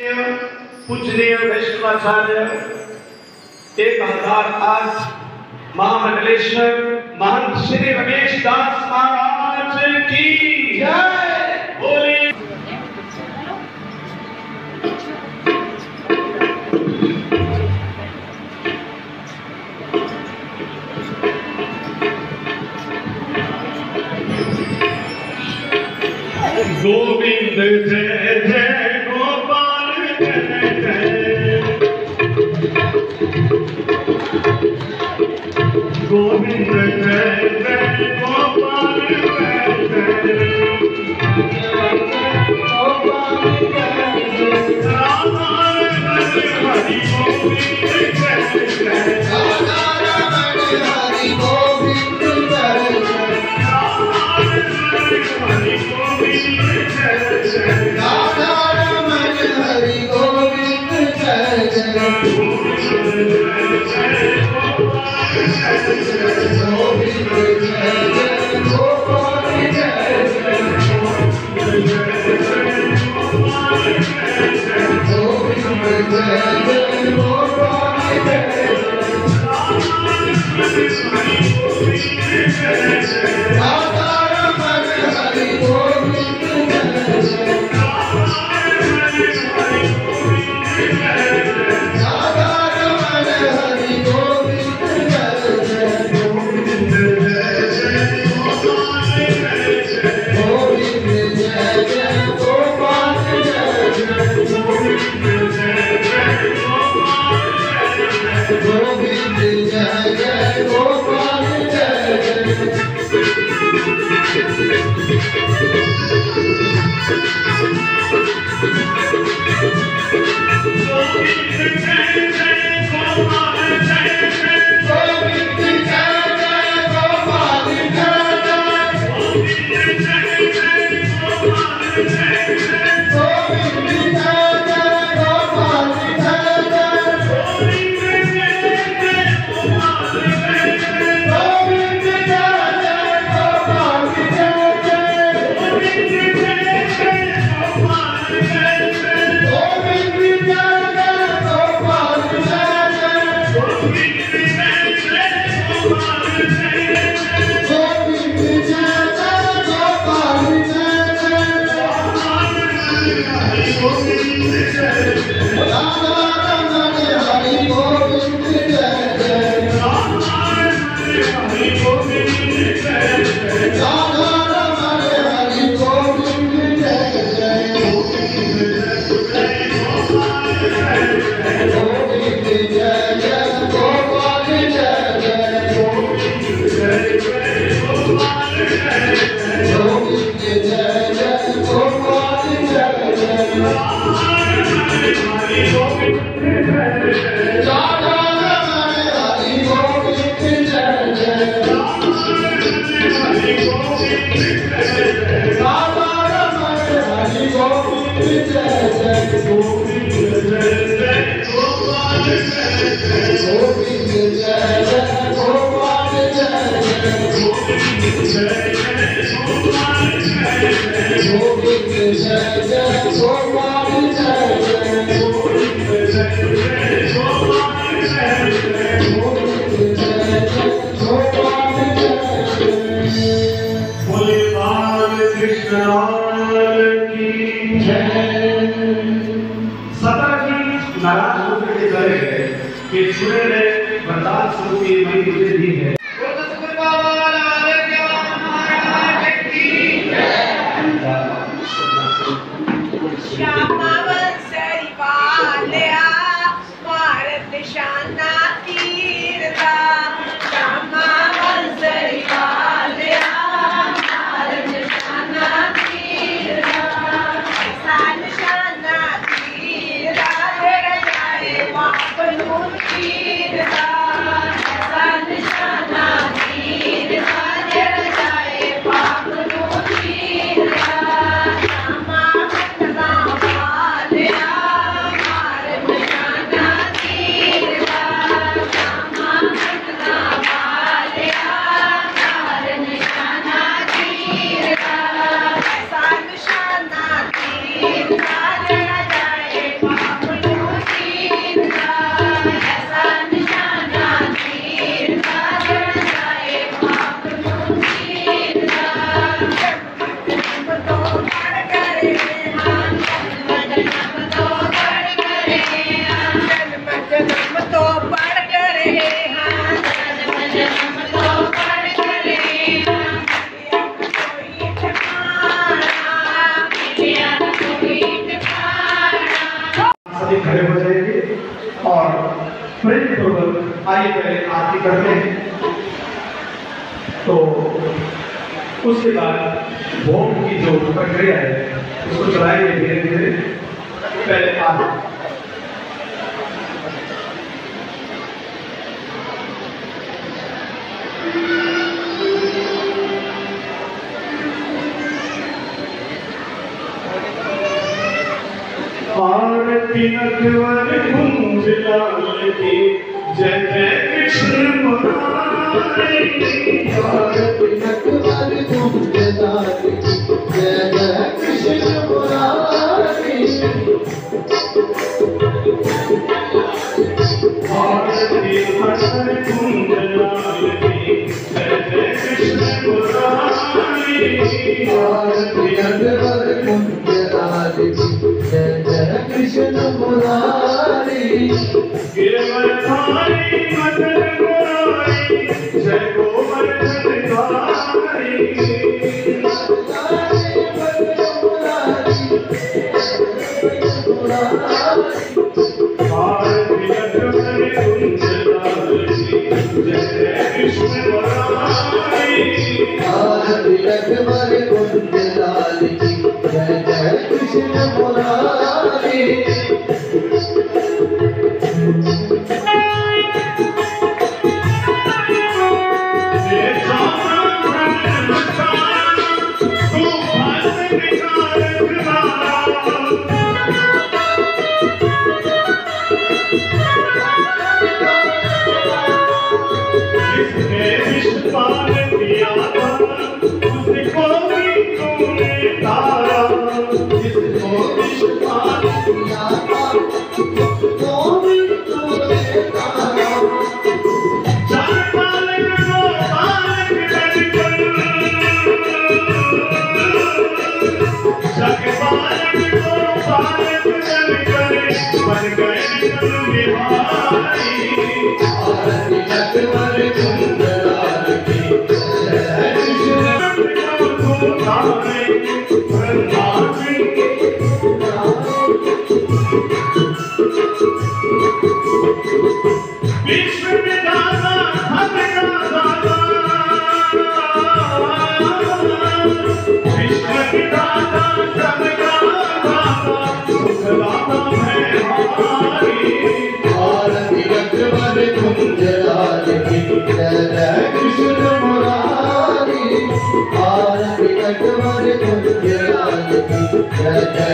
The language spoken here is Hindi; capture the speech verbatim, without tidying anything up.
पूजनीय वैष्णवाचार्य एक हजार आठ महामंडलेश्वर महंत श्री रमेश दास महाराज की जय बोले। गोविंद जय जय गोपाल जय जय गोविंद जय जय गोपाल जय जय राधा हरि गोविंद जय जय राधा हरि गोविंद जय जय राधा हरि गोविंद हरि गोविंद जय जय गोविंद जय जय गोपाल जय जय गोविंद जय जय गोपाल जय जय राधा रमण हरि गोविंद Bye. खड़े हो जाएंगे और प्रेम पूर्वक आइए पहले आरती करते हैं। तो उसके बाद भोग की जो प्रक्रिया है उसको चलाएंगे धीरे धीरे। पहले आरती आरती नटवर कुंज लाल की जय जय कृष्ण मुरारी। आरती नटवर कुंज लाल की जय जय कृष्ण मुरारी। आरती नटवर कुंज लाल की जय जय कृष्ण मुरारी। आरती नटवर कुंज लाल की जय जय कृष्ण मुरारी। गिरवरधारी मदन मुरारी जय गोवर्धन धारी। आरती नटवर कुंज लाल की जय जय कृष्ण मुरारी। आरती नटवर कुंज लाल की जय जय कृष्ण मुरारी। जय